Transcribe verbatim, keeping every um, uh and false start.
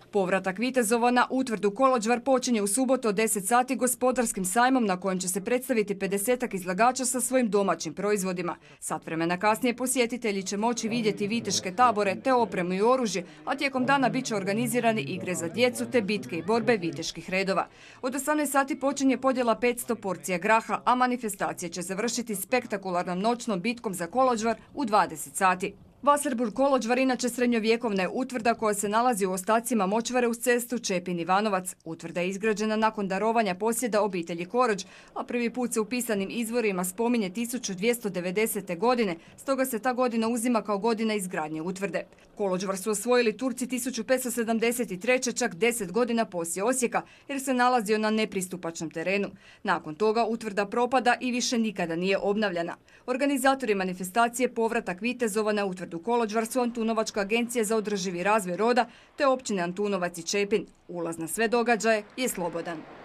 Povratak vitezova na utvrdu Koločvar počinje u subotu od deset sati gospodarskim sajmom na kojem će se predstaviti pedesetak izlagača sa svojim domaćim proizvodima. Sat vremena kasnije posjetitelji će moći vidjeti viteške tabore te opremu i oružje, a tijekom dana bit će organizirani igre za djecu te bitke i borbe viteških redova. Od osamnaest sati počinje podjela petsto porcija graha, a manifestacija će završiti spektakularnom noćnom bitkom za Koločvar u dvadeset sati. Wasserburg Koločvar inače srednjovjekovna je utvrda koja se nalazi u ostacima močvare uz cestu Čepin-Ivanovac. Utvrda je izgrađena nakon darovanja posjeda obitelji Korođ, a prvi put se u pisanim izvorima spominje tisuću dvjesto devedesete. godine, stoga se ta godina uzima kao godina izgradnje utvrde. Koločvar su osvojili Turci tisuću petsto sedamdeset treće. čak deset godina poslije Osijeka, jer se nalazio na nepristupačnom terenu. Nakon toga utvrda propada i više nikada nije obnavljana. Organizatori manifestacije Povratak vitezova na utvrdu Koločvar su Antunovačka agencija za održivi razvoj roda te općine Antunovac i Čepin. Ulaz na sve događaje je slobodan.